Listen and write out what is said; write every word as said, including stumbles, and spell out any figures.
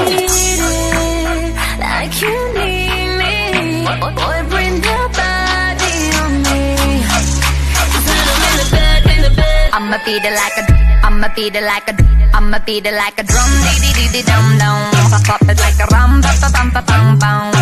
like you need me. Boy, bring the body on me. In the bed, in the bed. I'ma beat it like a, I'ma beat it like a, I'ma beat it like a drum. Dee dee dee dee dum dum. Pop pop it like a rum, pa pa pum pa pum pum.